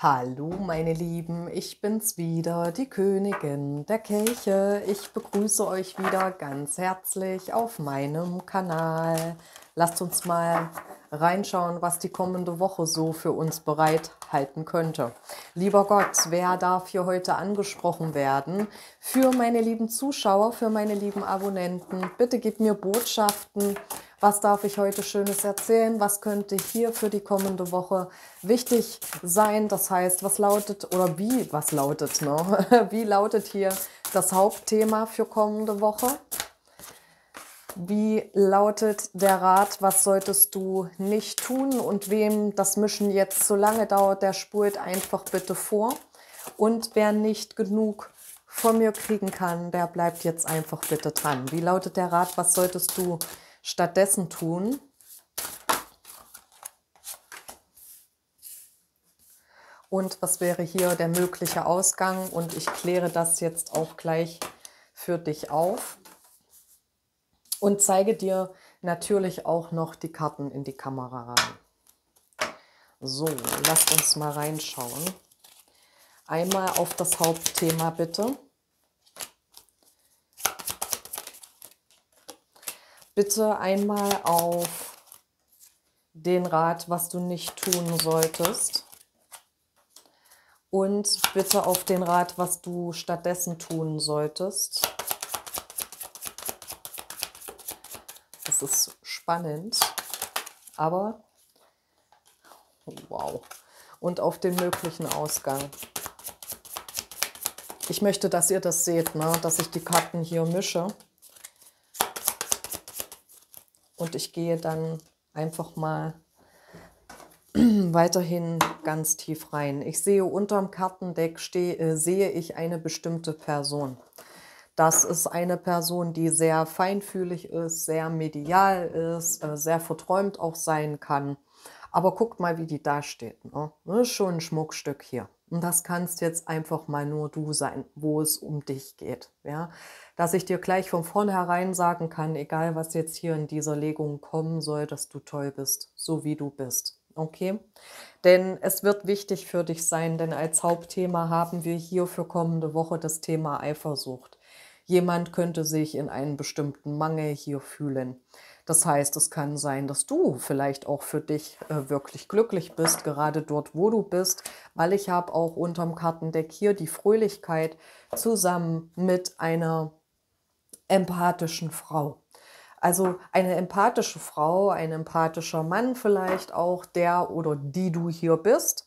Hallo meine Lieben, ich bin's wieder, die Königin der Kelche. Ich begrüße euch wieder ganz herzlich auf meinem Kanal. Lasst uns mal reinschauen, was die kommende Woche so für uns bereithalten könnte. Lieber Gott, wer darf hier heute angesprochen werden? Für meine lieben Zuschauer, für meine lieben Abonnenten, bitte gib mir Botschaften. Was darf ich heute Schönes erzählen? Was könnte hier für die kommende Woche wichtig sein? Das heißt, was lautet oder wie, was lautet, ne? Wie lautet hier das Hauptthema für kommende Woche? Wie lautet der Rat, was solltest du nicht tun und wem das Mischen jetzt so lange dauert, der spult einfach bitte vor. Und wer nicht genug von mir kriegen kann, der bleibt jetzt einfach bitte dran. Wie lautet der Rat, was solltest du stattdessen tun? Und was wäre hier der mögliche Ausgang? Und ich kläre das jetzt auch gleich für dich auf. Und zeige dir natürlich auch noch die Karten in die Kamera rein. So, lasst uns mal reinschauen. Einmal auf das Hauptthema bitte. Bitte einmal auf den Rat, was du nicht tun solltest. Und bitte auf den Rat, was du stattdessen tun solltest. Das ist spannend, aber wow. Und auf den möglichen Ausgang. Ich möchte, dass ihr das seht, ne? Dass ich die Karten hier mische. Und ich gehe dann einfach mal weiterhin ganz tief rein. Ich sehe unterm Kartendeck sehe ich eine bestimmte Person. Das ist eine Person, die sehr feinfühlig ist, sehr medial ist, sehr verträumt auch sein kann. Aber guckt mal, wie die da steht. Ne? Das ist schon ein Schmuckstück hier. Und das kannst jetzt einfach mal nur du sein, wo es um dich geht. Ja? Dass ich dir gleich von vornherein sagen kann, egal was jetzt hier in dieser Legung kommen soll, dass du toll bist, so wie du bist. Okay? Denn es wird wichtig für dich sein, denn als Hauptthema haben wir hier für kommende Woche das Thema Eifersucht. Jemand könnte sich in einem bestimmten Mangel hier fühlen. Das heißt, es kann sein, dass du vielleicht auch für dich wirklich glücklich bist, gerade dort, wo du bist, weil ich habe auch unterm Kartendeck hier die Fröhlichkeit zusammen mit einer empathischen Frau. Also eine empathische Frau, ein empathischer Mann vielleicht auch, der oder die du hier bist,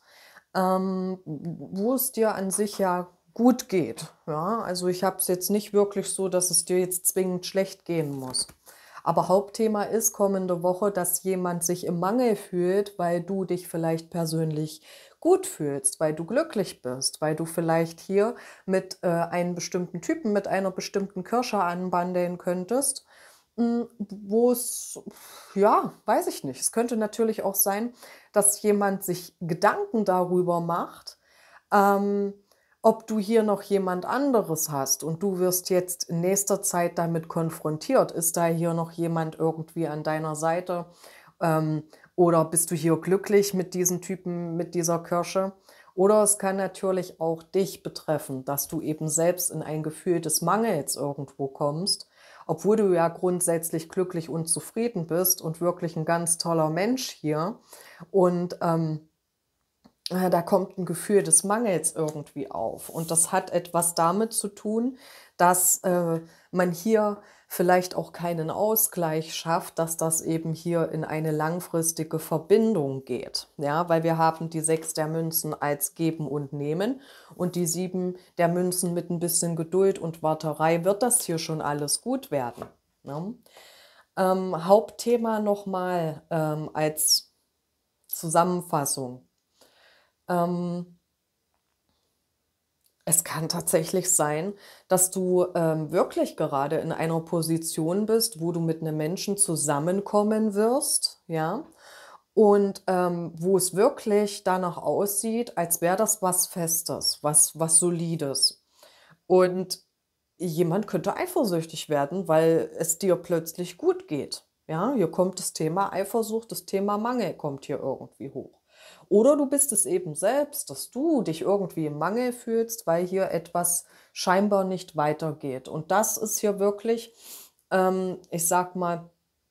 wo es dir an sich ja gut geht. Ja, also ich habe es jetzt nicht wirklich so, dass es dir jetzt zwingend schlecht gehen muss. Aber Hauptthema ist kommende Woche, dass jemand sich im Mangel fühlt, weil du dich vielleicht persönlich gut fühlst, weil du glücklich bist, weil du vielleicht hier mit einem bestimmten Typen, mit einer bestimmten Kirsche anbandeln könntest, wo es, ja, weiß ich nicht. Es könnte natürlich auch sein, dass jemand sich Gedanken darüber macht, ähm, ob du hier noch jemand anderes hast und du wirst jetzt in nächster Zeit damit konfrontiert. Ist da hier noch jemand irgendwie an deiner Seite? Ähm, oder bist du hier glücklich mit diesem Typen, mit dieser Kirsche? Oder es kann natürlich auch dich betreffen, dass du eben selbst in ein Gefühl des Mangels irgendwo kommst, obwohl du ja grundsätzlich glücklich und zufrieden bist und wirklich ein ganz toller Mensch hier. Und da kommt ein Gefühl des Mangels irgendwie auf. Und das hat etwas damit zu tun, dass man hier vielleicht auch keinen Ausgleich schafft, dass das eben hier in eine langfristige Verbindung geht. Ja, weil wir haben die 6 der Münzen als Geben und Nehmen und die 7 der Münzen mit ein bisschen Geduld und Warterei wird das hier schon alles gut werden. Ne? Hauptthema nochmal als Zusammenfassung. Es kann tatsächlich sein, dass du wirklich gerade in einer Position bist, wo du mit einem Menschen zusammenkommen wirst, ja, und wo es wirklich danach aussieht, als wäre das was Festes, was Solides. Und jemand könnte eifersüchtig werden, weil es dir plötzlich gut geht. Ja, hier kommt das Thema Eifersucht, das Thema Mangel kommt hier irgendwie hoch. Oder du bist es eben selbst, dass du dich irgendwie im Mangel fühlst, weil hier etwas scheinbar nicht weitergeht. Und das ist hier wirklich, ich sag mal,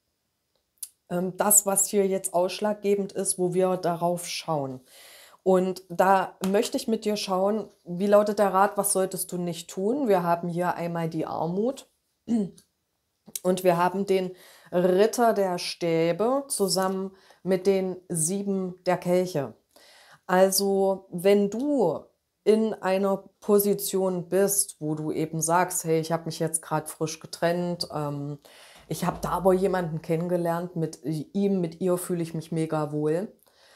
das, was hier jetzt ausschlaggebend ist, wo wir darauf schauen. Und da möchte ich mit dir schauen, wie lautet der Rat, was solltest du nicht tun? Wir haben hier einmal die Armut und wir haben den Ritter der Stäbe zusammen mit den 7 der Kelche. Also, wenn du in einer Position bist, wo du eben sagst: „Hey, ich habe mich jetzt gerade frisch getrennt, ich habe da aber jemanden kennengelernt, mit ihm, mit ihr fühle ich mich mega wohl.“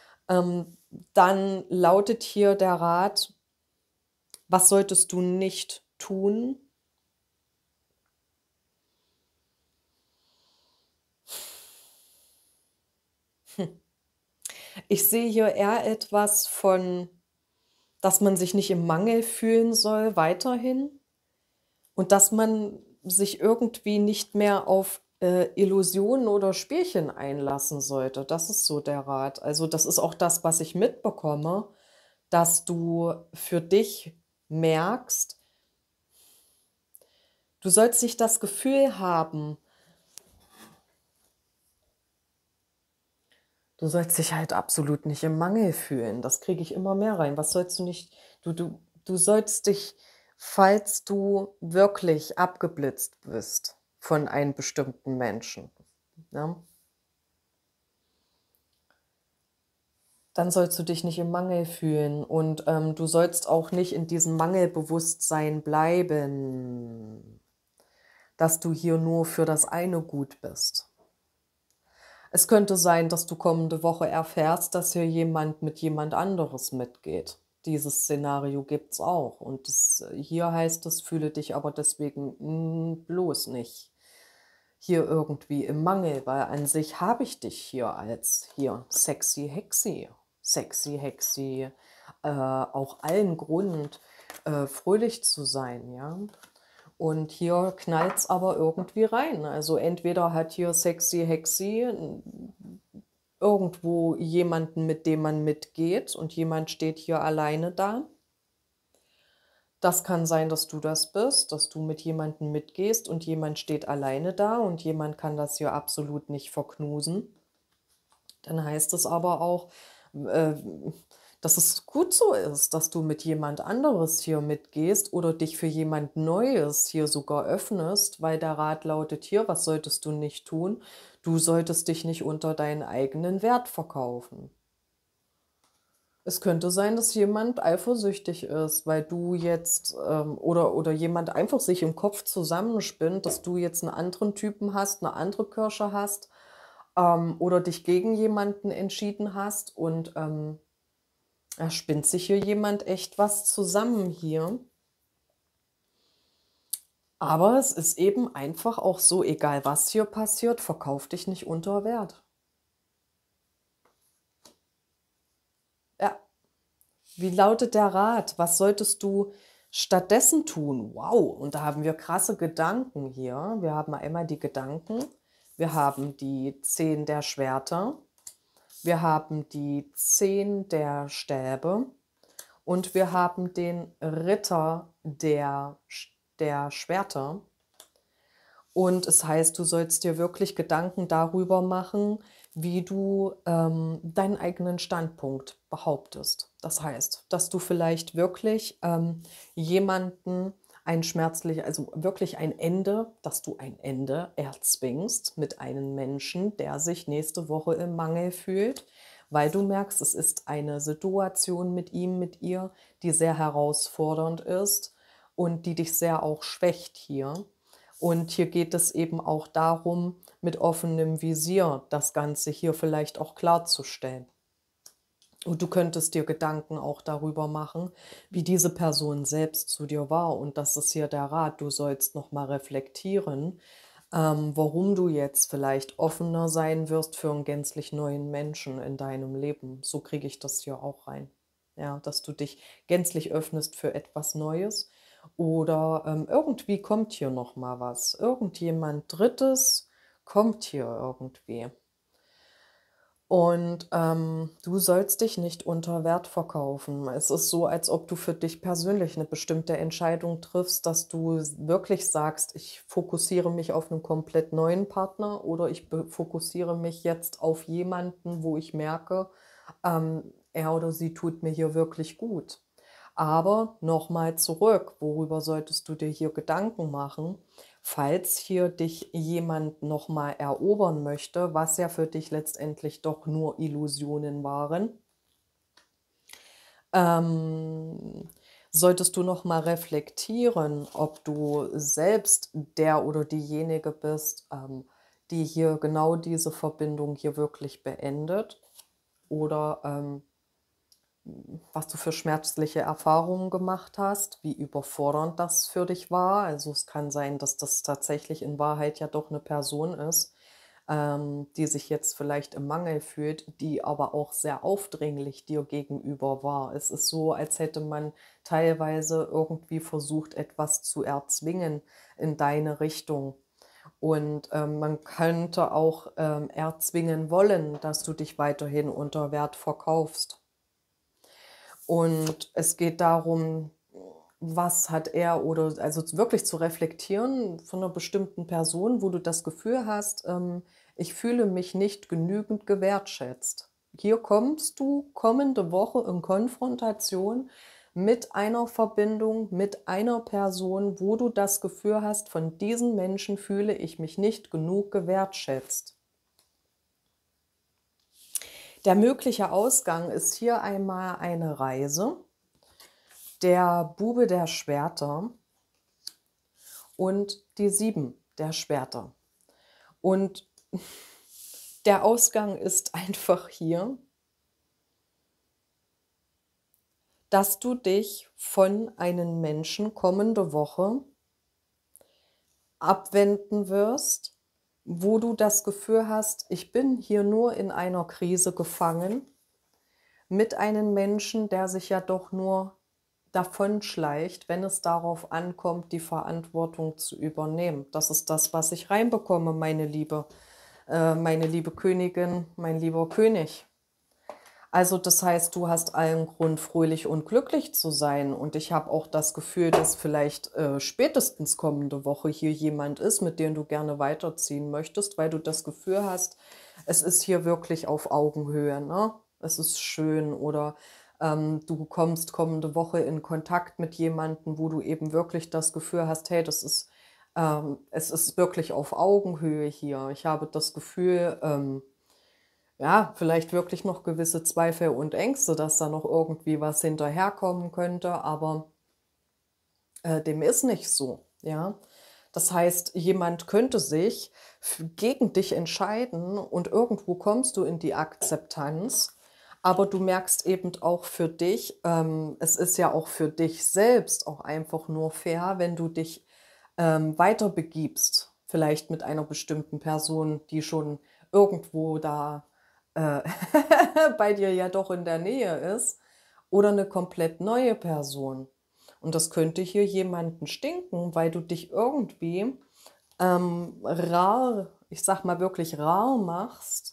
Dann lautet hier der Rat: Was solltest du nicht tun? Ich sehe hier eher etwas von, dass man sich nicht im Mangel fühlen soll weiterhin. Und dass man sich irgendwie nicht mehr auf, Illusionen oder Spielchen einlassen sollte. Das ist so der Rat. Also, das ist auch das, was ich mitbekomme, dass du für dich merkst, du sollst nicht das Gefühl haben, du sollst dich halt absolut nicht im Mangel fühlen. Das kriege ich immer mehr rein. Was sollst du nicht, du sollst dich, falls du wirklich abgeblitzt bist von einem bestimmten Menschen, ne? Dann sollst du dich nicht im Mangel fühlen und, du sollst auch nicht in diesem Mangelbewusstsein bleiben, dass du hier nur für das eine gut bist. Es könnte sein, dass du kommende Woche erfährst, dass hier jemand mit jemand anderes mitgeht. Dieses Szenario gibt's auch und hier heißt es: „Fühle dich aber deswegen, bloß nicht hier irgendwie im Mangel“, weil an sich habe ich dich hier als hier sexy Hexi, auch allen Grund, fröhlich zu sein, ja? Und hier knallt's aber irgendwie rein. Also, entweder hat hier sexy Hexi irgendwo jemanden, mit dem man mitgeht und jemand steht hier alleine da. Das kann sein, dass du das bist, dass du mit jemandem mitgehst und jemand steht alleine da und jemand kann das hier absolut nicht verknusen. Dann heißt es aber auch, äh, dass es gut so ist, dass du mit jemand anderes hier mitgehst oder dich für jemand Neues hier sogar öffnest, weil der Rat lautet hier: „Was solltest du nicht tun? Du solltest dich nicht unter deinen eigenen Wert verkaufen.“ Es könnte sein, dass jemand eifersüchtig ist, weil du jetzt, oder jemand einfach sich im Kopf zusammenspinnt, dass du jetzt einen anderen Typen hast, eine andere Kirsche hast, oder dich gegen jemanden entschieden hast und, da spinnt sich hier jemand echt was zusammen hier. Aber es ist eben einfach auch so, egal was hier passiert, verkauf dich nicht unter Wert. Ja. Wie lautet der Rat? Was solltest du stattdessen tun? Wow, und da haben wir krasse Gedanken hier. Wir haben einmal die Gedanken, wir haben die 10 der Schwerter, wir haben die 10 der Stäbe und wir haben den Ritter der Schwerter. Und es heißt, du sollst dir wirklich Gedanken darüber machen, wie du, deinen eigenen Standpunkt behauptest. Das heißt, dass du vielleicht wirklich, jemanden also wirklich ein Ende dass du ein Ende erzwingst mit einem Menschen, der sich nächste Woche im Mangel fühlt, weil du merkst, es ist eine Situation mit ihm, mit ihr, die sehr herausfordernd ist und die dich sehr auch schwächt hier. Und hier geht es eben auch darum, mit offenem Visier das Ganze hier vielleicht auch klarzustellen. Und du könntest dir Gedanken auch darüber machen, wie diese Person selbst zu dir war. Und das ist hier der Rat. Du sollst noch mal reflektieren, warum du jetzt vielleicht offener sein wirst für einen gänzlich neuen Menschen in deinem Leben. So kriege ich das hier auch rein. Ja, dass du dich gänzlich öffnest für etwas Neues oder, irgendwie kommt hier noch mal was. Irgendjemand Drittes kommt hier irgendwie. Und du sollst dich nicht unter Wert verkaufen. Es ist so, als ob du für dich persönlich eine bestimmte Entscheidung triffst, dass du wirklich sagst: „Ich fokussiere mich auf einen komplett neuen Partner oder ich fokussiere mich jetzt auf jemanden, wo ich merke, er oder sie tut mir hier wirklich gut.“ Aber nochmal zurück, worüber solltest du dir hier Gedanken machen, falls hier dich jemand nochmal erobern möchte, was ja für dich letztendlich doch nur Illusionen waren, ähm, solltest du nochmal reflektieren, ob du selbst der oder diejenige bist, die hier genau diese Verbindung hier wirklich beendet oder was du für schmerzliche Erfahrungen gemacht hast, wie überfordernd das für dich war. Also, es kann sein, dass das tatsächlich in Wahrheit ja doch eine Person ist, die sich jetzt vielleicht im Mangel fühlt, die aber auch sehr aufdringlich dir gegenüber war. Es ist so, als hätte man teilweise irgendwie versucht, etwas zu erzwingen in deine Richtung. Und, man könnte auch, erzwingen wollen, dass du dich weiterhin unter Wert verkaufst. Und es geht darum, was hat er oder also wirklich zu reflektieren von einer bestimmten Person, wo du das Gefühl hast, „Ich fühle mich nicht genügend gewertschätzt.“ Hier kommst du kommende Woche in Konfrontation mit einer Verbindung, mit einer Person, wo du das Gefühl hast: „Von diesen Menschen fühle ich mich nicht genug gewertschätzt.“ Der mögliche Ausgang ist hier einmal eine Reise, der Bube der Schwerter und die 7 der Schwerter. Und der Ausgang ist einfach hier, dass du dich von einem Menschen kommende Woche abwenden wirst, wo du das Gefühl hast: „Ich bin hier nur in einer Krise gefangen mit einem Menschen, der sich ja doch nur davonschleicht, wenn es darauf ankommt, die Verantwortung zu übernehmen.“ Das ist das, was ich reinbekomme, meine liebe Königin, mein lieber König. Also, das heißt, du hast allen Grund, fröhlich und glücklich zu sein. Und ich habe auch das Gefühl, dass vielleicht, spätestens kommende Woche hier jemand ist, mit dem du gerne weiterziehen möchtest, weil du das Gefühl hast, es ist hier wirklich auf Augenhöhe, ne? Es ist schön oder, du kommst kommende Woche in Kontakt mit jemandem, wo du eben wirklich das Gefühl hast: „Hey, es ist wirklich auf Augenhöhe hier.“ Ich habe das Gefühl, ja, vielleicht wirklich noch gewisse Zweifel und Ängste, dass da noch irgendwie was hinterherkommen könnte, aber, dem ist nicht so, ja? Das heißt, jemand könnte sich gegen dich entscheiden und irgendwo kommst du in die Akzeptanz, aber du merkst eben auch für dich, es ist ja auch für dich selbst auch einfach nur fair, wenn du dich, weiter begibst, vielleicht mit einer bestimmten Person, die schon irgendwo da, äh, bei dir ja doch in der Nähe ist oder eine komplett neue Person. Und das könnte hier jemanden stinken, weil du dich irgendwie, rar ich sage mal wirklich rar machst,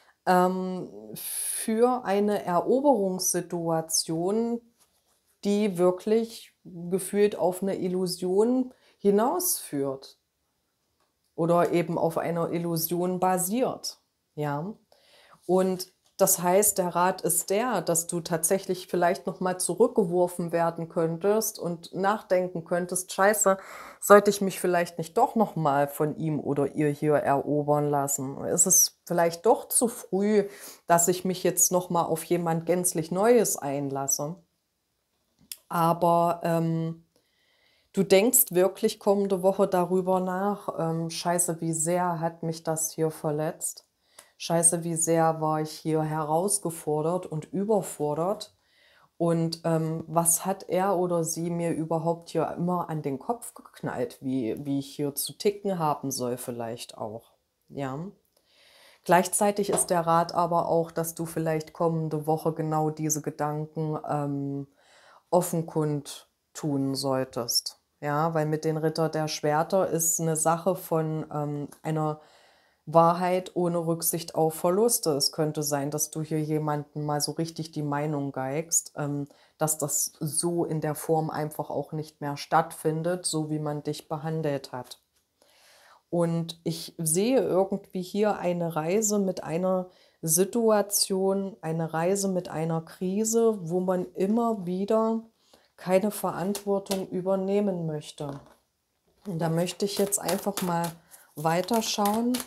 für eine Eroberungssituation, die wirklich gefühlt auf eine Illusion hinausführt oder eben auf einer Illusion basiert, ja? Und das heißt, der Rat ist der, dass du tatsächlich vielleicht noch mal zurückgeworfen werden könntest und nachdenken könntest: „Scheiße, sollte ich mich vielleicht nicht doch noch mal von ihm oder ihr hier erobern lassen? Ist es vielleicht doch zu früh, dass ich mich jetzt noch mal auf jemand gänzlich Neues einlasse?“ Aber, du denkst wirklich kommende Woche darüber nach, „Scheiße, wie sehr hat mich das hier verletzt? Scheiße, wie sehr war ich hier herausgefordert und überfordert? Und, was hat er oder sie mir überhaupt hier immer an den Kopf geknallt, wie ich hier zu ticken haben soll vielleicht auch?“ Ja? Gleichzeitig ist der Rat aber auch, dass du vielleicht kommende Woche genau diese Gedanken, offen kundtun solltest. Ja, weil mit den Ritter der Schwerter ist eine Sache von, einer Wahrheit ohne Rücksicht auf Verluste. Es könnte sein, dass du hier jemanden mal so richtig die Meinung geigst, dass das so in der Form einfach auch nicht mehr stattfindet, so wie man dich behandelt hat. Und ich sehe irgendwie hier eine Reise mit einer Situation, eine Reise mit einer Krise, wo man immer wieder keine Verantwortung übernehmen möchte. Und da möchte ich jetzt einfach mal weiterschauen.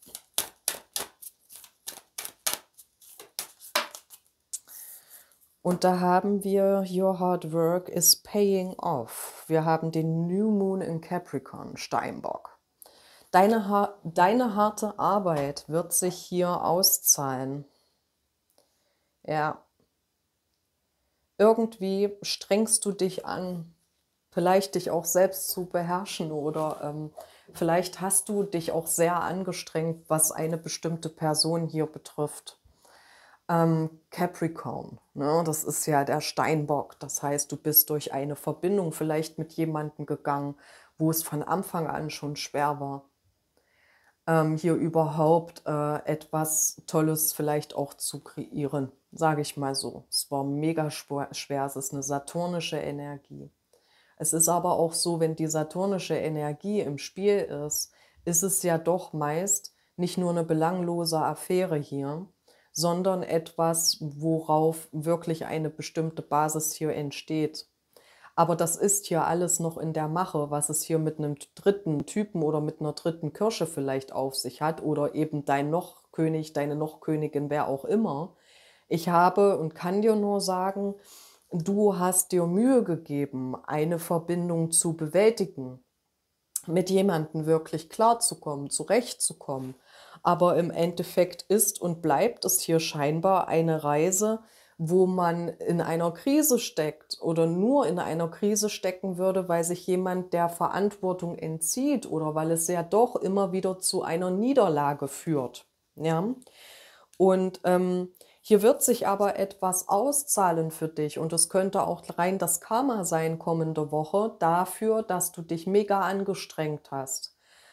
Und da haben wir Your hard work is paying off. Wir haben den New Moon in Capricorn, Steinbock. Deine harte Arbeit wird sich hier auszahlen. Ja, irgendwie strengst du dich an, vielleicht dich auch selbst zu beherrschen oder vielleicht hast du dich auch sehr angestrengt, was eine bestimmte Person hier betrifft. Capricorn, ne? Das ist ja der Steinbock. Das heißt, du bist durch eine Verbindung vielleicht mit jemandem gegangen, wo es von Anfang an schon schwer war, hier überhaupt etwas Tolles vielleicht auch zu kreieren, sage ich mal so. Es war mega schwer, es ist eine saturnische Energie. Es ist aber auch so, wenn die saturnische Energie im Spiel ist es ja doch meist nicht nur eine belanglose Affäre hier, sondern etwas, worauf wirklich eine bestimmte Basis hier entsteht. Aber das ist hier alles noch in der Mache, was es hier mit einem dritten Typen oder mit einer dritten Kirsche vielleicht auf sich hat oder eben dein Noch-König, deine Noch-Königin, wer auch immer. Ich habe und kann dir nur sagen, du hast dir Mühe gegeben, eine Verbindung zu bewältigen, mit jemandem wirklich klarzukommen, zurechtzukommen. Aber im Endeffekt ist und bleibt es hier scheinbar eine Reise, wo man in einer Krise steckt oder nur in einer Krise stecken würde, weil sich jemand der Verantwortung entzieht oder weil es ja doch immer wieder zu einer Niederlage führt. Ja? Und hier wird sich aber etwas auszahlen für dich und es könnte auch rein das Karma sein kommende Woche dafür, dass du dich mega angestrengt hast.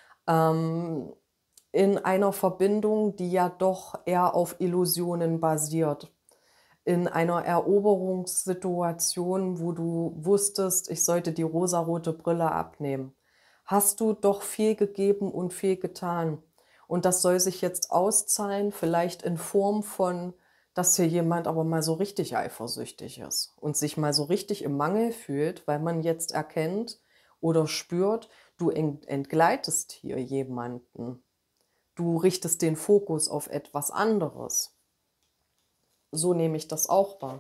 In einer Verbindung, die ja doch eher auf Illusionen basiert. In einer Eroberungssituation, wo du wusstest, ich sollte die rosarote Brille abnehmen, hast du doch viel gegeben und viel getan. Und das soll sich jetzt auszahlen, vielleicht in Form von, dass hier jemand aber mal so richtig eifersüchtig ist und sich mal so richtig im Mangel fühlt, weil man jetzt erkennt oder spürt, du entgleitest hier jemanden. Du richtest den Fokus auf etwas anderes. So nehme ich das auch wahr.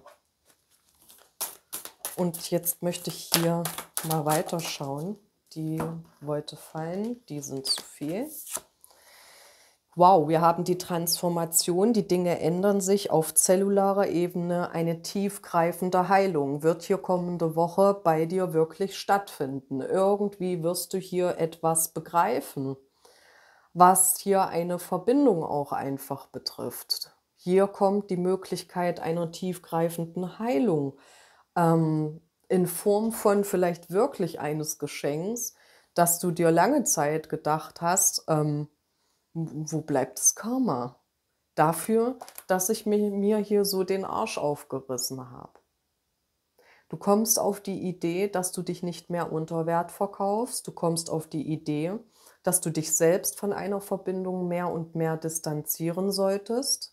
Und jetzt möchte ich hier mal weiterschauen. Die wollte fallen, die sind zu viel. Wow, wir haben die Transformation, die Dinge ändern sich auf zellularer Ebene, eine tiefgreifende Heilung wird hier kommende Woche bei dir wirklich stattfinden. Irgendwie wirst du hier etwas begreifen, was hier eine Verbindung auch einfach betrifft. Hier kommt die Möglichkeit einer tiefgreifenden Heilung in Form von vielleicht wirklich eines Geschenks, dass du dir lange Zeit gedacht hast, wo bleibt das Karma? Dafür, dass ich mir hier so den Arsch aufgerissen habe. Du kommst auf die Idee, dass du dich nicht mehr unter Wert verkaufst. Du kommst auf die Idee, dass du dich selbst von einer Verbindung mehr und mehr distanzieren solltest.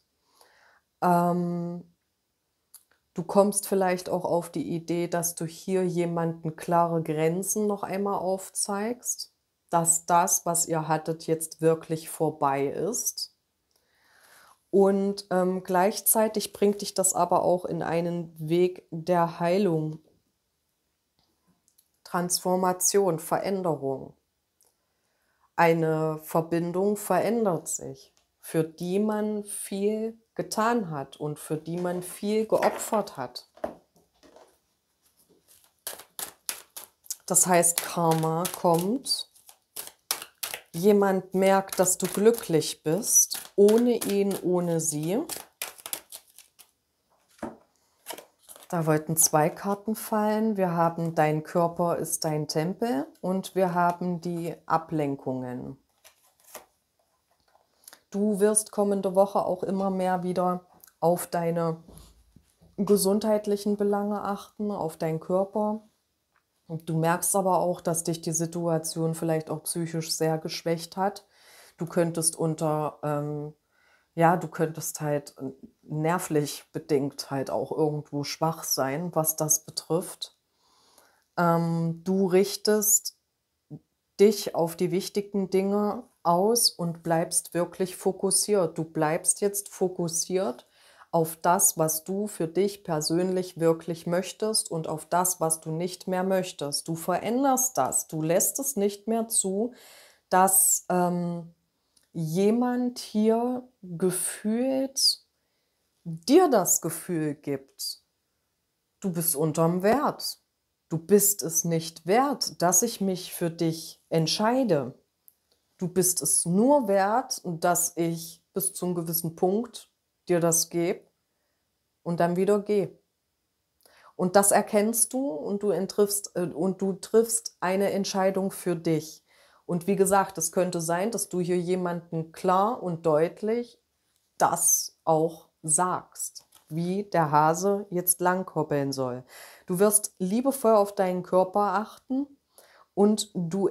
Du kommst vielleicht auch auf die Idee, dass du hier jemanden klare Grenzen noch einmal aufzeigst, dass das, was ihr hattet, jetzt wirklich vorbei ist. Und gleichzeitig bringt dich das aber auch in einen Weg der Heilung, Transformation, Veränderung. Eine Verbindung verändert sich, für die man viel getan hat und für die man viel geopfert hat. Das heißt, Karma kommt, jemand merkt, dass du glücklich bist, ohne ihn, ohne sie. Da wollten 2 Karten fallen. Wir haben dein Körper ist dein Tempel und wir haben die Ablenkungen. Du wirst kommende Woche auch immer mehr wieder auf deine gesundheitlichen Belange achten, auf deinen Körper. Und du merkst aber auch, dass dich die Situation vielleicht auch psychisch sehr geschwächt hat. Du könntest ja, du könntest halt nervlich bedingt halt auch irgendwo schwach sein, was das betrifft. Du richtest dich auf die wichtigen Dinge aus und bleibst wirklich fokussiert. Du bleibst jetzt fokussiert auf das, was du für dich persönlich wirklich möchtest und auf das, was du nicht mehr möchtest. Du veränderst das. Du lässt es nicht mehr zu, dass jemand hier gefühlt dir das Gefühl gibt, du bist unterm Wert. Du bist es nicht wert, dass ich mich für dich entscheide. Du bist es nur wert, dass ich bis zu einem gewissen Punkt dir das gebe und dann wieder gehe. Und das erkennst du und du triffst eine Entscheidung für dich. Und wie gesagt, es könnte sein, dass du hier jemanden klar und deutlich das auch sagst, wie der Hase jetzt langkoppeln soll. Du wirst liebevoll auf deinen Körper achten und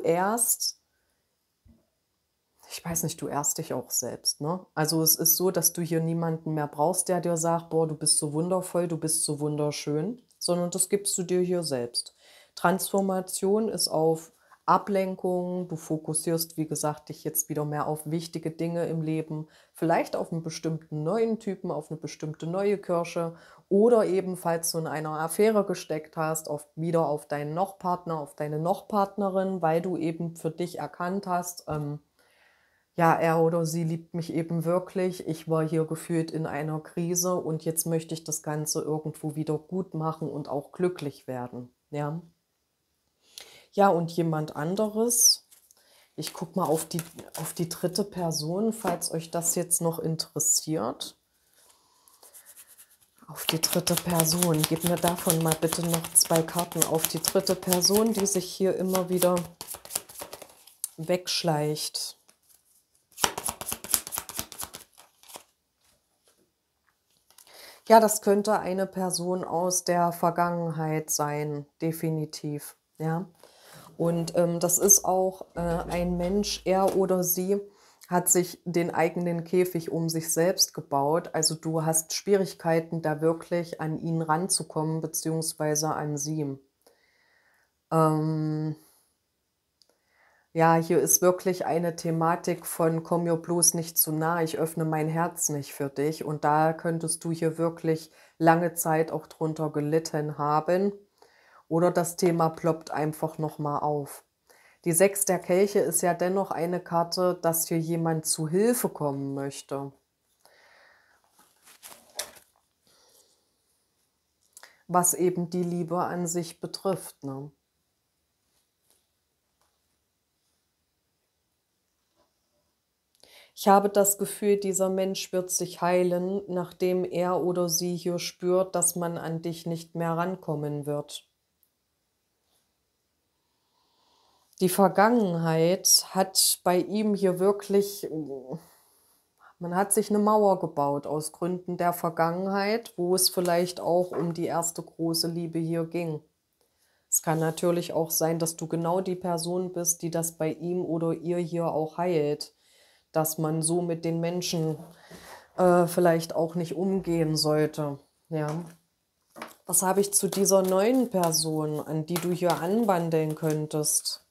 ich weiß nicht, du ehrst dich auch selbst, ne? Also, es ist so, dass du hier niemanden mehr brauchst, der dir sagt: „Boah, du bist so wundervoll, du bist so wunderschön“, sondern das gibst du dir hier selbst. Transformation ist auf Ablenkung. Du fokussierst, wie gesagt, dich jetzt wieder mehr auf wichtige Dinge im Leben, vielleicht auf einen bestimmten neuen Typen, auf eine bestimmte neue Kirsche oder eben, falls du in einer Affäre gesteckt hast, wieder auf deinen Noch-Partner, auf deine Noch-Partnerin, weil du eben für dich erkannt hast, ja, er oder sie liebt mich eben wirklich. Ich war hier gefühlt in einer Krise und jetzt möchte ich das Ganze irgendwo wieder gut machen und auch glücklich werden, ja. Ja, und jemand anderes, ich gucke mal auf die dritte Person, falls euch das jetzt noch interessiert. Auf die dritte Person. Gib mir davon mal bitte noch 2 Karten. Auf die dritte Person, die sich hier immer wieder wegschleicht. Ja, das könnte eine Person aus der Vergangenheit sein, definitiv, ja. Und, das ist auch, ein Mensch, er oder sie hat sich den eigenen Käfig um sich selbst gebaut. Also, du hast Schwierigkeiten, da wirklich an ihn ranzukommen, beziehungsweise an sie. Ähm Ja, hier ist wirklich eine Thematik von: „Komm mir bloß nicht zu nah, ich öffne mein Herz nicht für dich.“ Und da könntest du hier wirklich lange Zeit auch drunter gelitten haben oder das Thema ploppt einfach noch mal auf. Die 6 der Kelche ist ja dennoch eine Karte, dass hier jemand zu Hilfe kommen möchte, was eben die Liebe an sich betrifft, ne? Ich habe das Gefühl, dieser Mensch wird sich heilen, nachdem er oder sie hier spürt, dass man an dich nicht mehr rankommen wird. Die Vergangenheit hat bei ihm hier wirklich man hat sich eine Mauer gebaut aus Gründen der Vergangenheit, wo es vielleicht auch um die erste große Liebe hier ging. Es kann natürlich auch sein, dass du genau die Person bist, die das bei ihm oder ihr hier auch heilt, dass man so mit den Menschen vielleicht auch nicht umgehen sollte. Ja. Was habe ich zu dieser neuen Person, an die du hier anbandeln könntest?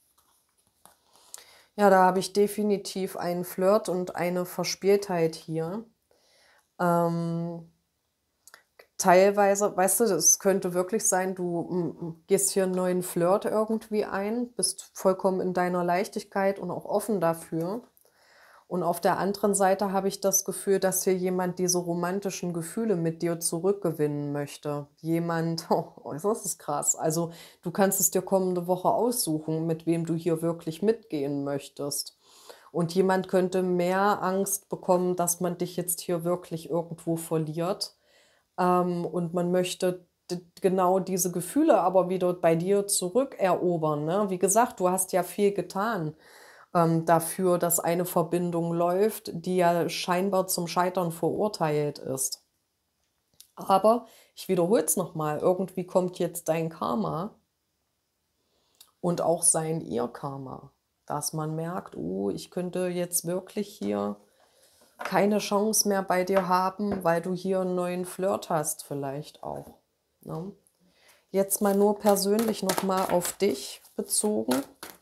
Ja, da habe ich definitiv einen Flirt und eine Verspieltheit hier. Ähm, Teilweise, weißt du, das könnte wirklich sein, du gehst hier einen neuen Flirt irgendwie ein, bist vollkommen in deiner Leichtigkeit und auch offen dafür. Und auf der anderen Seite habe ich das Gefühl, dass hier jemand diese romantischen Gefühle mit dir zurückgewinnen möchte. Jemand, oh, das ist krass. Also du kannst es dir kommende Woche aussuchen, mit wem du hier wirklich mitgehen möchtest. Und jemand könnte mehr Angst bekommen, dass man dich jetzt hier wirklich irgendwo verliert. Und man möchte genau diese Gefühle aber wieder bei dir zurückerobern. Ne? Wie gesagt, du hast ja viel getan. dafür, dass eine Verbindung läuft, die ja scheinbar zum Scheitern verurteilt ist. Aber ich wiederhole es noch mal, irgendwie kommt jetzt dein Karma und auch sein ihr Karma, dass man merkt: „Oh, ich könnte jetzt wirklich hier keine Chance mehr bei dir haben, weil du hier einen neuen Flirt hast“, vielleicht auch, ne? Jetzt mal nur persönlich noch mal auf dich bezogen.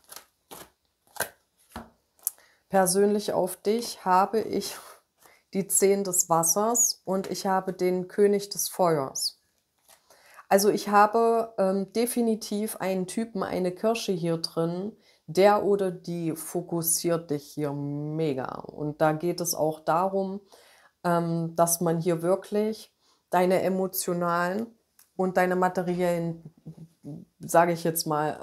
Persönlich auf dich habe ich die 10 des Wassers und ich habe den König des Feuers. Also, ich habe, definitiv einen Typen, eine Kirsche hier drin, der oder die fokussiert dich hier mega. Und da geht es auch darum, dass man hier wirklich deine emotionalen und deine materiellen, sage ich jetzt mal,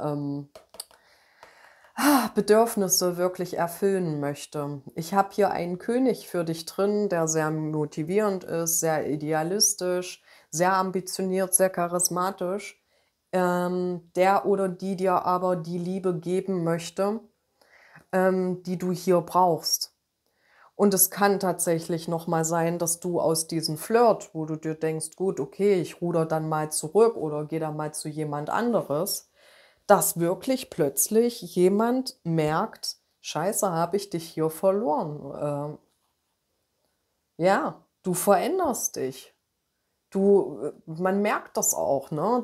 Bedürfnisse wirklich erfüllen möchte. Ich habe hier einen König für dich drin, der sehr motivierend ist, sehr idealistisch, sehr ambitioniert, sehr charismatisch, der oder die dir aber die Liebe geben möchte, die du hier brauchst. Und es kann tatsächlich noch mal sein, dass du aus diesem Flirt, wo du dir denkst: „Gut, okay, ich ruder dann mal zurück oder gehe dann mal zu jemand anderes“, dass wirklich plötzlich jemand merkt: „Scheiße, habe ich dich hier verloren.“ Ja, du veränderst dich. Man merkt das auch, ne?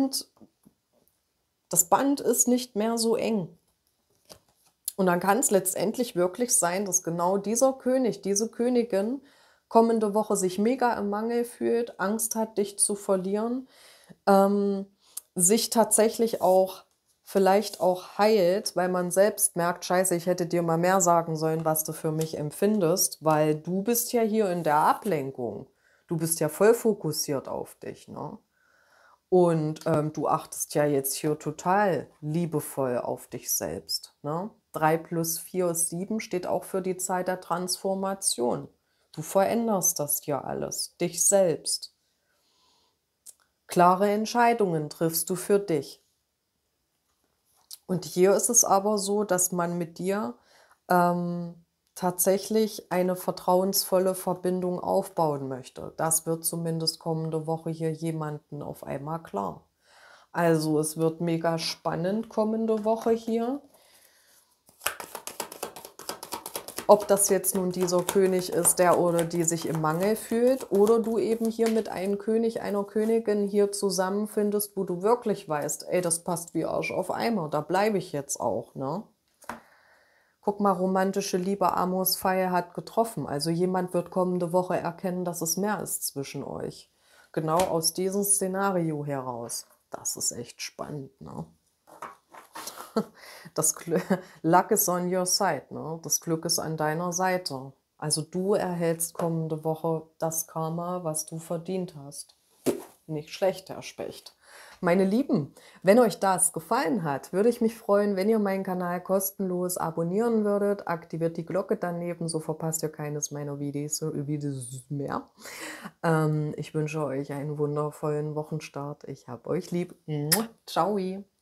Das Band ist nicht mehr so eng. Und dann kann es letztendlich wirklich sein, dass genau dieser König, diese Königin kommende Woche sich mega im Mangel fühlt, Angst hat, dich zu verlieren, ähm, sich tatsächlich auch vielleicht auch heilt, weil man selbst merkt: „Scheiße, ich hätte dir mal mehr sagen sollen, was du für mich empfindest“, weil du bist ja hier in der Ablenkung. Du bist ja voll fokussiert auf dich, ne? Und, du achtest ja jetzt hier total liebevoll auf dich selbst, ne? 3 plus 4 ist 7 steht auch für die Zeit der Transformation. Du veränderst das hier alles, dich selbst. Klare Entscheidungen triffst du für dich. Und hier ist es aber so, dass man mit dir, tatsächlich eine vertrauensvolle Verbindung aufbauen möchte. Das wird zumindest kommende Woche hier jemanden auf einmal klar. Also, es wird mega spannend kommende Woche hier. Ob das jetzt nun dieser König ist, der oder die sich im Mangel fühlt oder du eben hier mit einem König, einer Königin hier zusammenfindest, wo du wirklich weißt: „Ey, das passt wie Arsch auf Eimer, da bleibe ich jetzt auch“, ne? Guck mal, romantische Liebe, Amos Pfeil hat getroffen. Also, jemand wird kommende Woche erkennen, dass es mehr ist zwischen euch. Genau aus diesem Szenario heraus. Das ist echt spannend, ne? Das Glü Luck is on your side, ne? Das Glück ist an deiner Seite. Also, du erhältst kommende Woche das Karma, was du verdient hast. Nicht schlecht, Herr Specht. Meine Lieben, wenn euch das gefallen hat, würde ich mich freuen, wenn ihr meinen Kanal kostenlos abonnieren würdet. Aktiviert die Glocke daneben, so verpasst ihr keines meiner Videos mehr. Ich wünsche euch einen wundervollen Wochenstart. Ich hab euch lieb. Ciao.